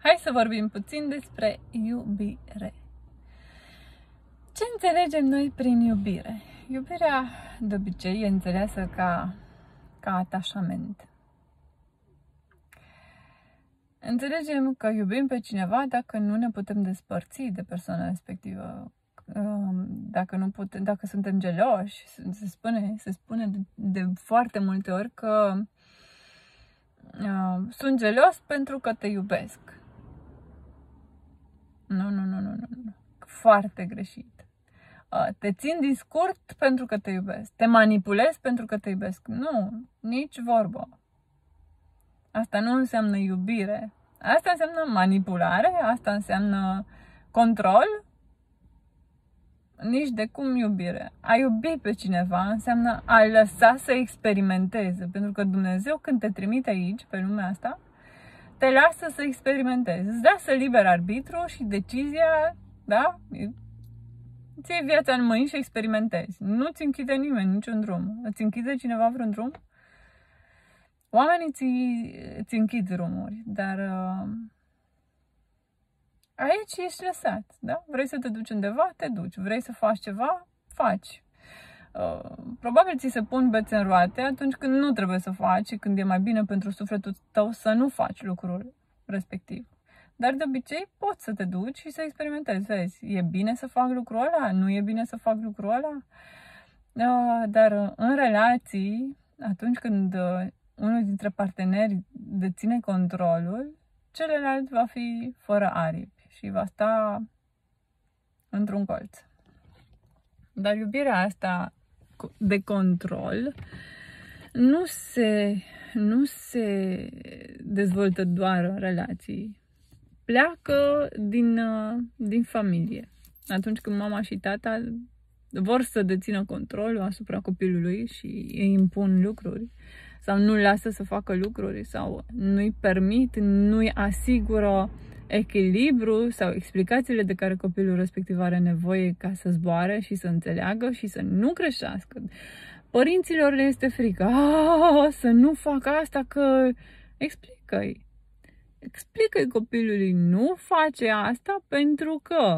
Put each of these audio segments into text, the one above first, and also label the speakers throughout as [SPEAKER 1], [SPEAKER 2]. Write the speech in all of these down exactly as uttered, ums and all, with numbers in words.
[SPEAKER 1] Hai să vorbim puțin despre iubire. Ce înțelegem noi prin iubire? Iubirea, de obicei, e înțeleasă ca, ca atașament. Înțelegem că iubim pe cineva dacă nu ne putem despărți de persoana respectivă, dacă, nu putem, dacă suntem geloși. Se spune, se spune de, de foarte multe ori că uh, sunt gelos pentru că te iubesc. Nu, nu, nu, nu, nu, nu. Foarte greșit. Uh, te țin din scurt pentru că te iubesc. Te manipulez pentru că te iubesc. Nu, nici vorbă. Asta nu înseamnă iubire. Asta înseamnă manipulare, asta înseamnă control. Nici de cum iubire. A iubi pe cineva înseamnă a lăsa să experimenteze. Pentru că Dumnezeu, când te trimite aici, pe lumea asta, te lasă să experimentezi. Îți lasă liber arbitru și decizia, da? Îți iei viața în mâini și experimentezi. Nu ți închide nimeni niciun drum. Îți închide cineva vreun drum? Oamenii ți, ți închid drumuri, dar uh, aici ești lăsat, da? Vrei să te duci undeva? Te duci. Vrei să faci ceva? Faci. Uh, probabil ți se pun bețe în roate atunci când nu trebuie să faci și când e mai bine pentru sufletul tău să nu faci lucrul respectiv. Dar de obicei poți să te duci și să experimentezi. Vezi, e bine să fac lucrul ăla? Nu e bine să fac lucrul ăla? Uh, dar în relații, atunci când uh, unul dintre parteneri deține controlul, celălalt va fi fără aripi și va sta într-un colț. Dar iubirea asta de control nu se, nu se dezvoltă doar în relații. Pleacă din, din familie. Atunci când mama și tata vor să dețină controlul asupra copilului și îi impun lucruri, sau nu-l lasă să facă lucruri, sau nu-i permit, nu-i asigură echilibru sau explicațiile de care copilul respectiv are nevoie ca să zboare și să înțeleagă și să nu creștească. Părinților le este frică. Ah, să nu fac asta că... Explică-i. Explică-i copilului, nu face asta pentru că...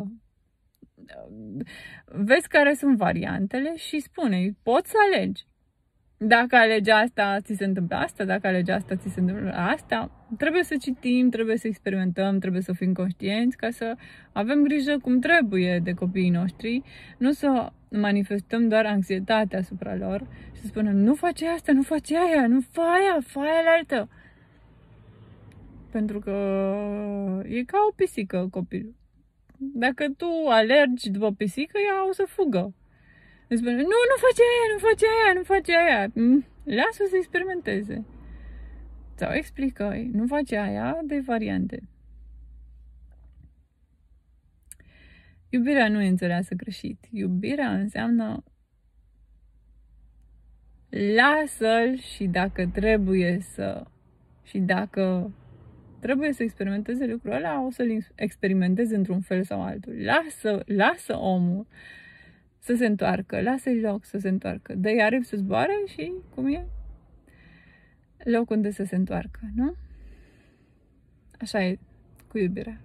[SPEAKER 1] Vezi care sunt variantele și spune-i, poți să alegi. Dacă alegi asta, ți se întâmplă asta, dacă alegi asta, ți se întâmplă asta. Trebuie să citim, trebuie să experimentăm, trebuie să fim conștienți ca să avem grijă cum trebuie de copiii noștri, nu să manifestăm doar anxietatea asupra lor și să spunem, nu face asta, nu face aia, nu fă aia, fă aia la altă. Pentru că e ca o pisică copilul. Dacă tu alergi după pisică, ea o să fugă. Îți spune, nu, nu face aia, nu face aia, nu face aia. Lasă să experimenteze. Sau explică-i, nu face aia, de variante. Iubirea nu e înțeleasă greșit. Iubirea înseamnă lasă-l și dacă trebuie să și dacă trebuie să experimenteze lucrul ăla, o să-l experimenteze într-un fel sau altul. Lasă, lasă omul să se întoarcă, lasă-i loc să se întoarcă. Dă-i aripi să zboare și, cum e, loc unde să se întoarcă, nu? Așa e cu iubirea.